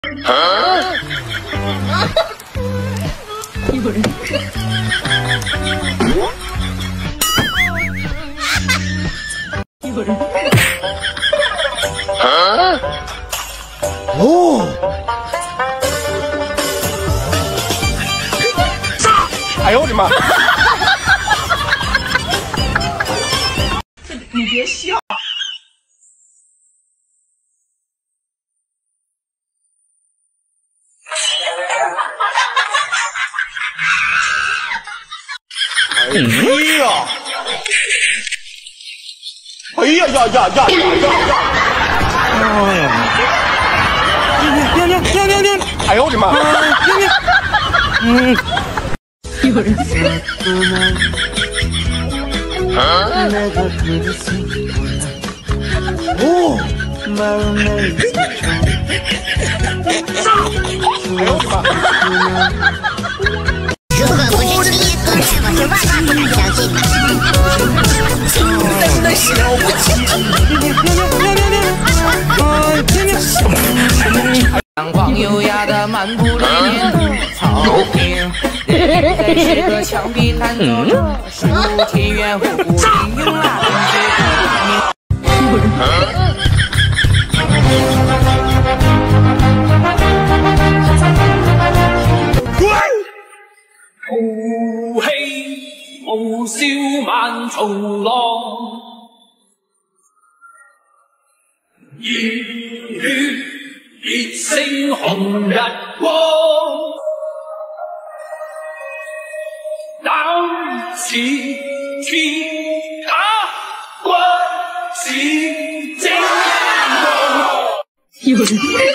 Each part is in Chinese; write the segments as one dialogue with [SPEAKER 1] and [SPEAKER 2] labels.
[SPEAKER 1] 有人。有人。
[SPEAKER 2] 哦。哎呦我的妈！
[SPEAKER 1] 你别笑。
[SPEAKER 2] 哎呀！哎呀呀呀呀呀呀！娘！哎呦我的妈！
[SPEAKER 1] 有人。
[SPEAKER 2] 哦。哎呦我的妈！
[SPEAKER 3] 如果不是亲眼所见，我是万万不敢相信的。真的是了不起！
[SPEAKER 4] 阳光优雅的漫步着沿途草坪，在这个墙壁弹奏着数不清远虎不英勇啊！哦嘿，傲笑萬重浪，熱血熱星紅日光，膽似鐵打，骨似精鋼。
[SPEAKER 1] 有人。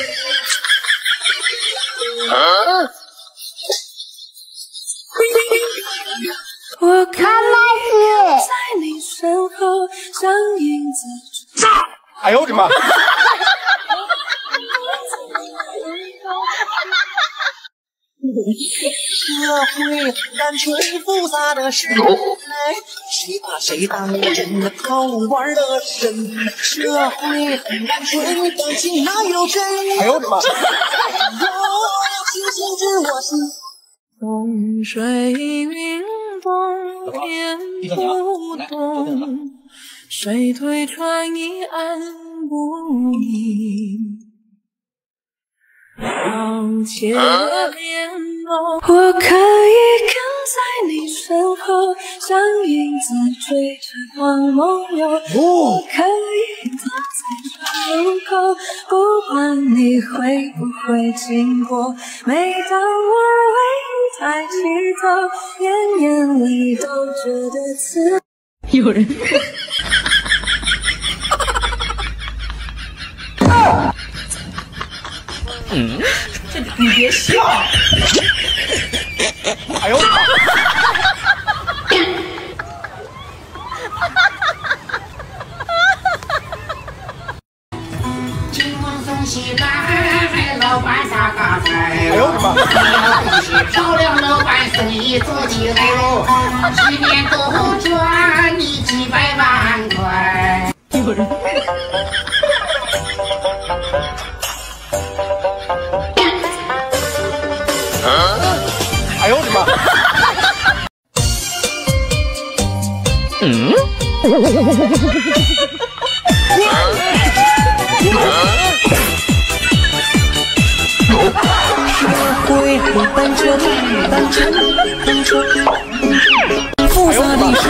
[SPEAKER 3] 我看麦子。
[SPEAKER 5] 在你身后，像影子。
[SPEAKER 2] 哎呦我的妈！
[SPEAKER 6] 社会单纯复杂的时代，谁把谁当真的好玩的人？社会很单纯，感情哪有真？
[SPEAKER 2] 哎呦我的妈！
[SPEAKER 6] 我要清醒知我心。
[SPEAKER 5] 风水云动，天不动，水推船移岸不移。往前面走，我可以跟在你身后，像影子追着光梦游。我可以躲在岔路口，不管你会不会经过。每当我为你抬起头，眼眼里都觉得刺。
[SPEAKER 1] 有人。你别笑。
[SPEAKER 2] 哎呦我的妈！
[SPEAKER 3] 金黄松西干，老板大嘎菜。
[SPEAKER 2] 哎呦我的妈！
[SPEAKER 3] 你是漂亮老板，生意做起来喽，10年都赚你几百万块。
[SPEAKER 1] 有人。
[SPEAKER 2] 哎呦我的妈！
[SPEAKER 6] 会单纯，复杂的是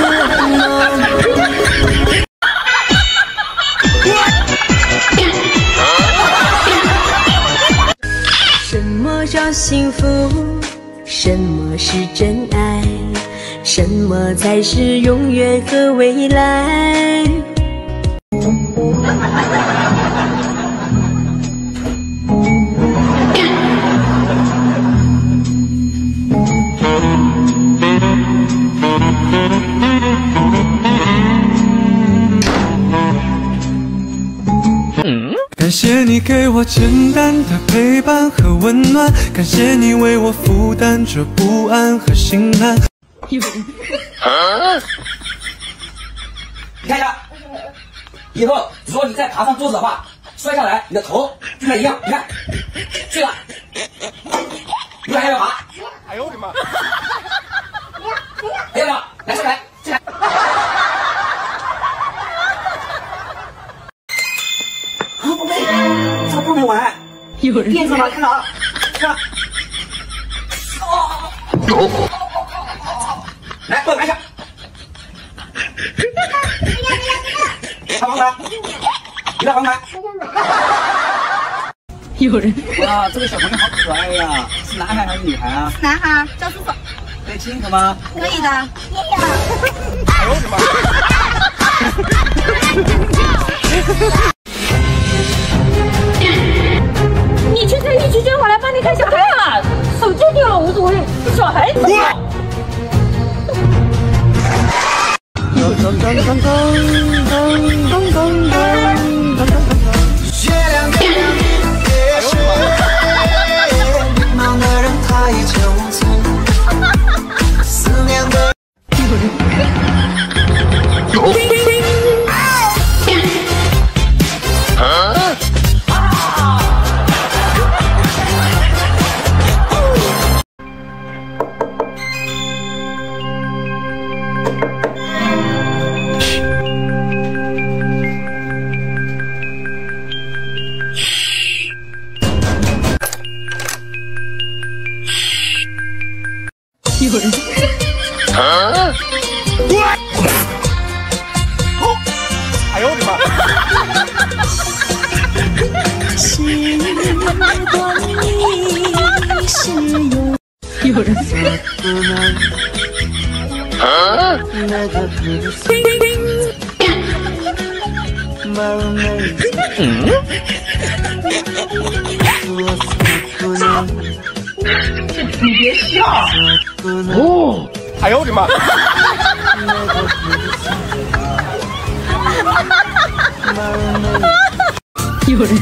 [SPEAKER 5] 什么叫幸福？什么是真爱？什么才是永远和未来？
[SPEAKER 7] 感谢你给我简单的陪伴和温暖，感谢你为我负担着不安和心寒。
[SPEAKER 1] 有人。
[SPEAKER 8] 你看一下，以后如果你再爬上桌子的话，
[SPEAKER 6] 摔下来，你的头跟它一样，你看，去了，你看还要干嘛？
[SPEAKER 2] 哎呦我的妈！
[SPEAKER 6] 还要不要？来上来，进来。宝贝，怎么都没完？
[SPEAKER 1] 有人
[SPEAKER 6] 垫子呢？看哪？看。来，过来一下。他房门，你在房门。
[SPEAKER 1] 有人
[SPEAKER 6] 哇，这个小朋友好可爱呀！是男孩还是女孩啊？
[SPEAKER 8] 男孩，叫叔叔。
[SPEAKER 6] 可以亲一口吗？
[SPEAKER 8] 可以的。
[SPEAKER 2] 哎呦我的妈！
[SPEAKER 1] 你去看一区间，我来帮你看小孩啊！手机掉了无所谓，小孩子。
[SPEAKER 6] 月亮别睡，迷茫的人太憔悴，思念的。
[SPEAKER 1] 有人
[SPEAKER 2] 哎呦我的妈！
[SPEAKER 1] 有人
[SPEAKER 3] 你别笑。
[SPEAKER 2] 哦！哎呦我的妈！
[SPEAKER 1] 有人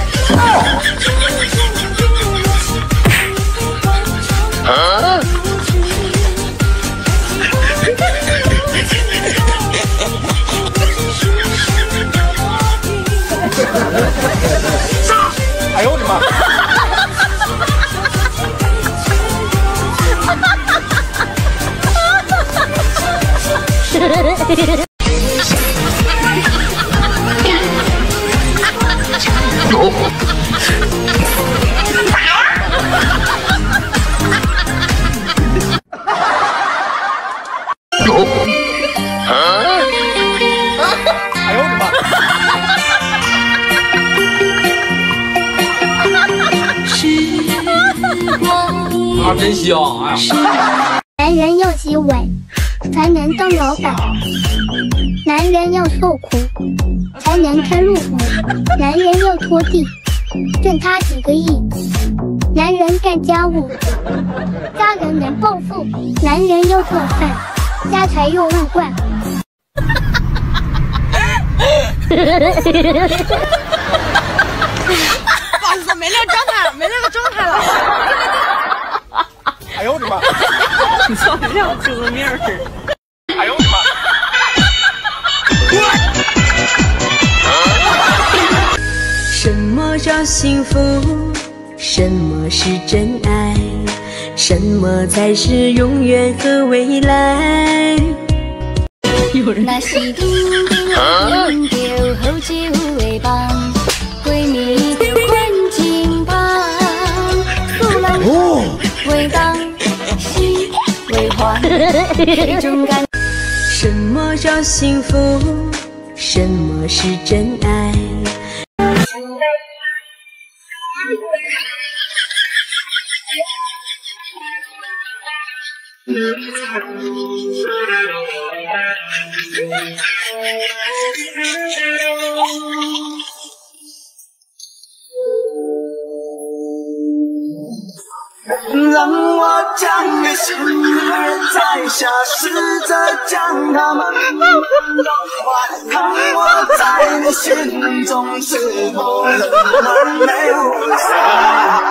[SPEAKER 2] 哎呦我的妈！哎呦我的妈！
[SPEAKER 6] 啊，真香！哎呀，
[SPEAKER 9] 男人要洗碗，才能当老板；男人要受苦，才能开路虎；男人要拖地，挣他几个亿；男人干家务，家人能暴富；男人要做饭，家财又万贯。
[SPEAKER 8] 不好意思，没那个状态了，没那个状态了。
[SPEAKER 2] 哎呦我的妈！
[SPEAKER 1] 你操，亮出了面儿。
[SPEAKER 2] 哎呦我的妈！
[SPEAKER 5] 什么叫幸福？什么是真爱？什么才是永远和未来？
[SPEAKER 1] 有人
[SPEAKER 9] 那是叮叮叮丢好酒的梦，闺蜜丢关情旁，素人为当喜为欢，这种感。
[SPEAKER 5] 什么叫幸福？什么是真爱？
[SPEAKER 6] 让我将你心儿摘下，试着将它们融化，看我在你心中是否仍然留下。